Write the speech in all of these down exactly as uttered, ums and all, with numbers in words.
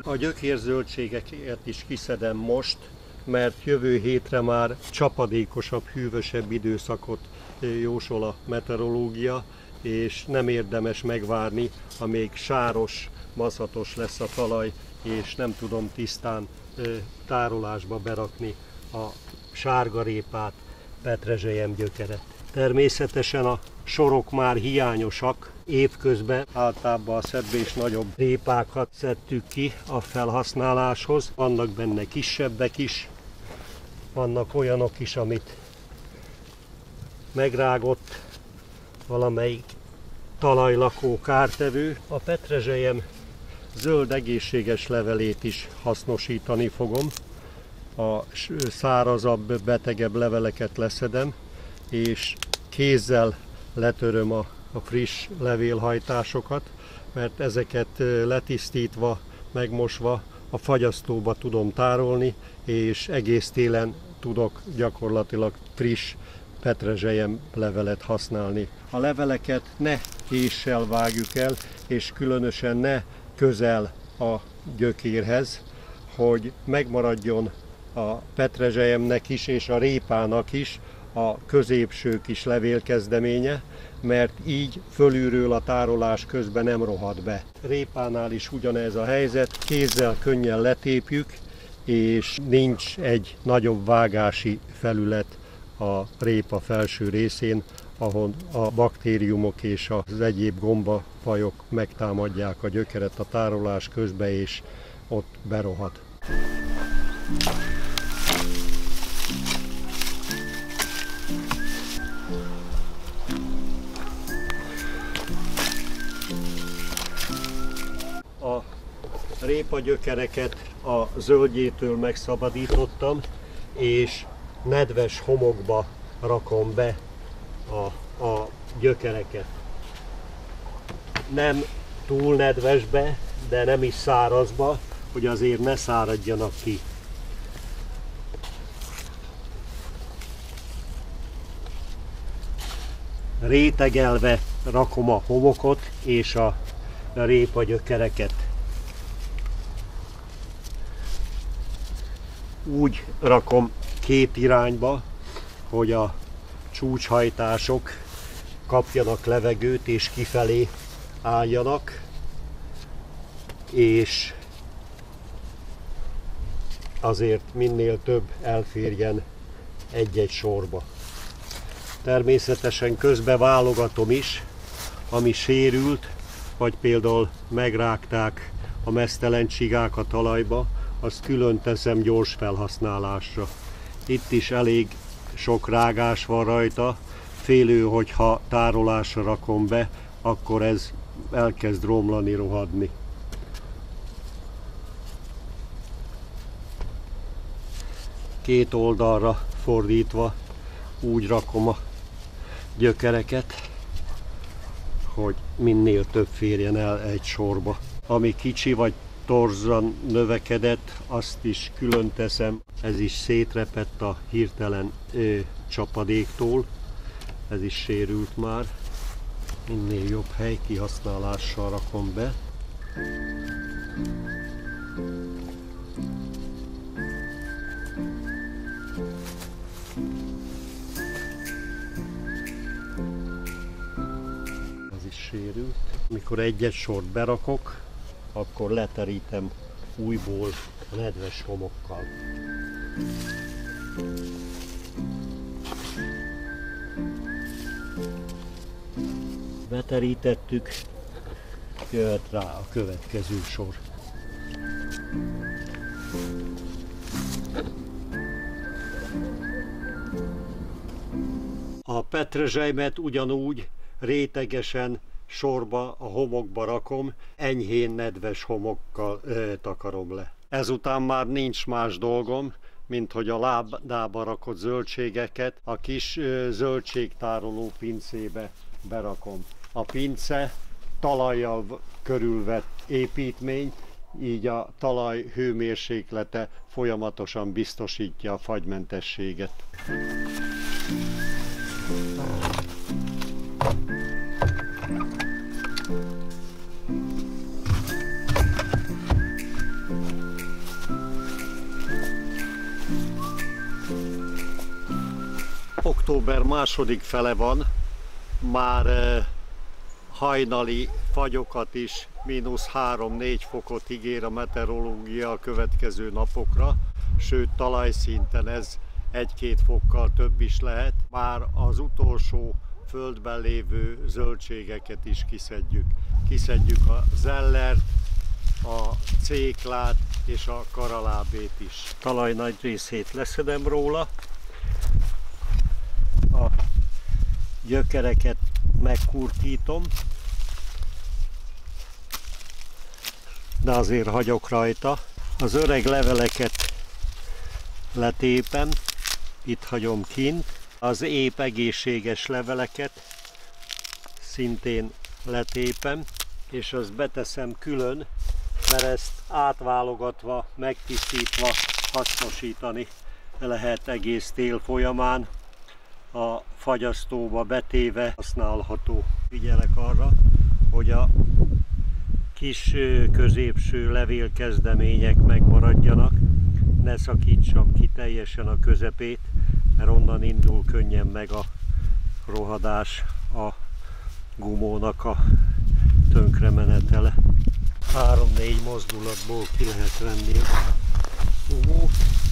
A gyökérzöldségeket is kiszedem most, mert jövő hétre már csapadékosabb, hűvösebb időszakot jósol a meteorológia, és nem érdemes megvárni, amíg sáros, maszatos lesz a talaj, és nem tudom tisztán tárolásba berakni a sárgarépát, petrezselyem gyökeret. Természetesen a sorok már hiányosak. Évközben általában a szebb és nagyobb répákat szedtük ki a felhasználáshoz. Vannak benne kisebbek is, vannak olyanok is, amit megrágott valamelyik talajlakó kártevő. A petrezselyem zöld egészséges levelét is hasznosítani fogom. A szárazabb, betegebb leveleket leszedem, és kézzel letöröm a, a friss levélhajtásokat, mert ezeket letisztítva, megmosva a fagyasztóba tudom tárolni, és egész télen tudok gyakorlatilag friss petrezselyem levelet használni. A leveleket ne késsel vágjuk el, és különösen ne közel a gyökérhez, hogy megmaradjon a petrezselyemnek is és a répának is a középső kis levélkezdeménye, mert így fölülről a tárolás közben nem rohad be. Répánál is ugyanez a helyzet, kézzel könnyen letépjük, és nincs egy nagyobb vágási felület a répa felső részén, ahol a baktériumok és az egyéb gombafajok megtámadják a gyökeret a tárolás közben, és ott berohad. A répagyökereket a zöldjétől megszabadítottam, és nedves homokba rakom be a, a gyökereket. Nem túl nedvesbe, de nem is szárazba, hogy azért ne száradjanak ki. Rétegelve rakom a homokot és a répagyökereket. Úgy rakom két irányba, hogy a csúcshajtások kapjanak levegőt és kifelé álljanak, és azért minél több elférjen egy-egy sorba. Természetesen közben válogatom is, ami sérült, vagy például megrágták a meztelen csigák a talajba, azt külön teszem gyors felhasználásra. Itt is elég sok rágás van rajta, félő, hogyha tárolásra rakom be, akkor ez elkezd romlani, rohadni. Két oldalra fordítva úgy rakom a gyökereket, hogy minél több férjen el egy sorba. Ami kicsi vagy torzan növekedett, azt is külön teszem. Ez is szétrepett a hirtelen ö, csapadéktól. Ez is sérült már. Minél jobb hely kihasználással rakom be. Ez is sérült. Mikor egy-egy sort berakok, akkor leterítem újból nedves homokkal. Beterítettük, jöhet rá a következő sor. A petrezselymet ugyanúgy rétegesen sorba, a homokba rakom, enyhén nedves homokkal ö, takarom le. Ezután már nincs más dolgom, mint hogy a lábdába rakott zöldségeket a kis ö, zöldségtároló pincébe berakom. A pince talajjal körülvett építmény, így a talaj hőmérséklete folyamatosan biztosítja a fagymentességet. Október második fele van, már eh, hajnali fagyokat is, mínusz három-négy fokot ígér a meteorológia a következő napokra, sőt talajszinten ez egy-két fokkal több is lehet. Már az utolsó földben lévő zöldségeket is kiszedjük. Kiszedjük a zellert, a céklát és a karalábét is. A talaj nagy részét leszedem róla, a gyökereket megkurtítom, de azért hagyok rajta. Az öreg leveleket letépem, itt hagyom kint. Az épp egészséges leveleket szintén letépem, és azt beteszem külön, mert ezt átválogatva, megtisztítva hasznosítani lehet egész tél folyamán. A fagyasztóba betéve használható. Figyelek arra, hogy a kis középső levélkezdemények megmaradjanak, ne szakítsam ki teljesen a közepét, mert onnan indul könnyen meg a rohadás, a gumónak a tönkremenetele. három-négy mozdulatból ki lehet venni a gumót,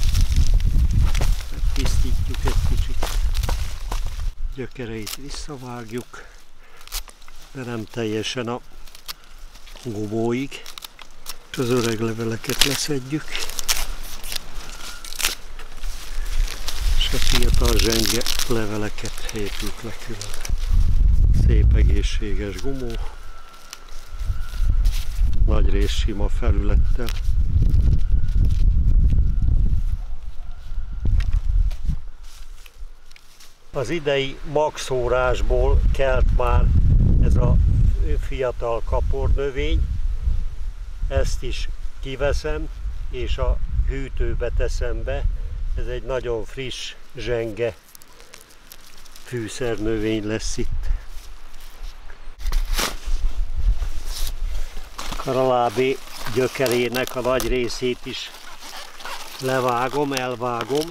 tisztítjuk egy kicsit, gyökereit visszavágjuk, de nem teljesen a gumóig, és az öreg leveleket leszedjük, és a fiatal zsenge leveleket épjük le külön. Szép egészséges gumó, nagy rész sima felülettel. Az idei magszórásból kelt már ez a fiatal kapornövény, ezt is kiveszem és a hűtőbe teszem be. Ez egy nagyon friss zsenge fűszernövény lesz itt. Karalábé gyökerének a nagy részét is levágom, elvágom.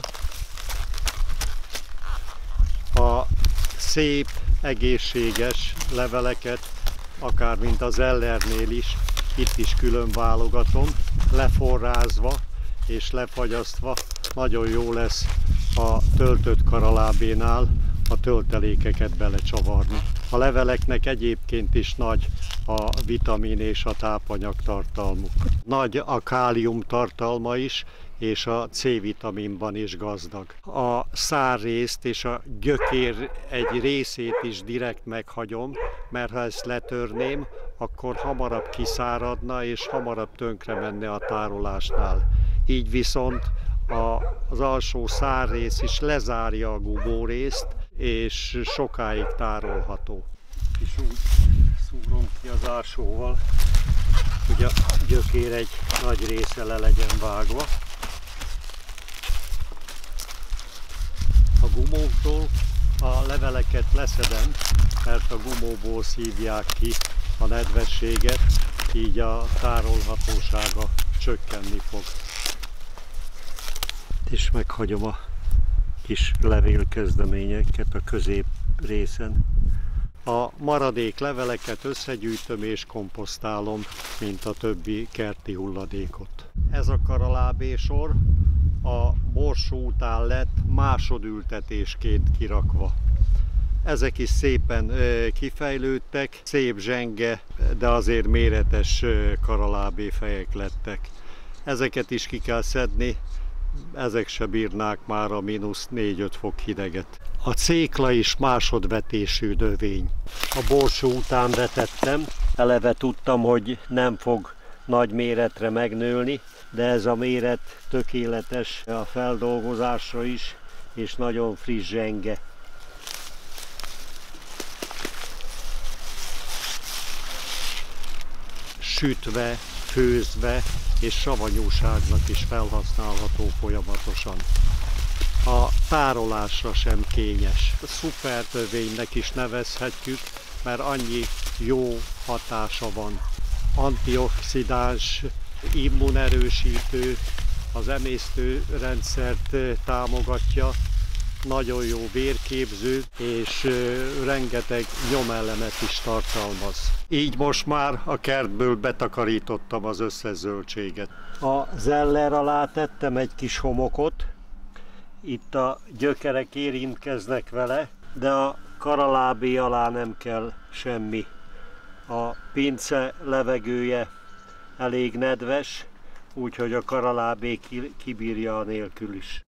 A szép, egészséges leveleket, akár mint az ellernél is, itt is külön válogatom, leforrázva és lefagyasztva. Nagyon jó lesz a töltött karalábénál a töltelékeket belecsavarni. A leveleknek egyébként is nagy a vitamin és a tápanyag tartalmuk. Nagy a kálium tartalma is, és a C-vitaminban is gazdag. A szárrészt és a gyökér egy részét is direkt meghagyom, mert ha ezt letörném, akkor hamarabb kiszáradna és hamarabb tönkre menne a tárolásnál. Így viszont a, az alsó szárrész is lezárja a gubórészt, és sokáig tárolható. És úgy szúrom ki az ásóval, hogy a gyökér egy nagy része le legyen vágva. A gumóktól a leveleket leszedem, mert a gumóból szívják ki a nedvességet, így a tárolhatósága csökkenni fog. És meghagyom a kis levélkezdeményeket a közép részen. A maradék leveleket összegyűjtöm és komposztálom, mint a többi kerti hulladékot. Ez a karalábésor a borsó után lett másodültetésként kirakva. Ezek is szépen kifejlődtek, szép zsenge, de azért méretes karalábéfejek lettek. Ezeket is ki kell szedni, ezek se bírnák már a mínusz négy-öt fok hideget. A cékla is másodvetésű növény. A borsó után vetettem, eleve tudtam, hogy nem fog nagy méretre megnőni, de ez a méret tökéletes a feldolgozásra is, és nagyon friss zsenge. Sütve, főzve és savanyúságnak is felhasználható folyamatosan. A tárolásra sem kényes. Szuper növénynek is nevezhetjük, mert annyi jó hatása van. Antioxidáns, immunerősítő, az emésztőrendszert támogatja, nagyon jó vérképző, és rengeteg nyomelemet is tartalmaz. Így most már a kertből betakarítottam az összes zöldséget. A zeller alá tettem egy kis homokot, itt a gyökerek érintkeznek vele, de a karalábé alá nem kell semmi. A pince levegője elég nedves, úgyhogy a karalábé kibírja a nélkül is.